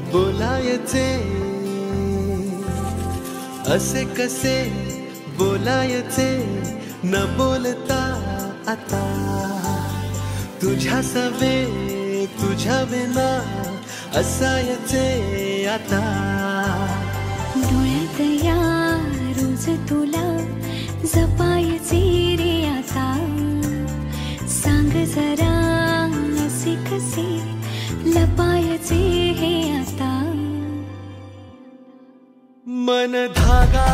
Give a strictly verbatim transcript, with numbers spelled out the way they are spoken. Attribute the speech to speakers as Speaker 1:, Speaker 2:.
Speaker 1: बोलायचे असे कसे बोलायचे न बोलता आता तुझ्या सवे तुझ्या विना असायचे आता
Speaker 2: डोळ्यात या रोज तुला जपायचे रे आता सांग जरा असे कसे लपायचे हे आता
Speaker 1: मन धागा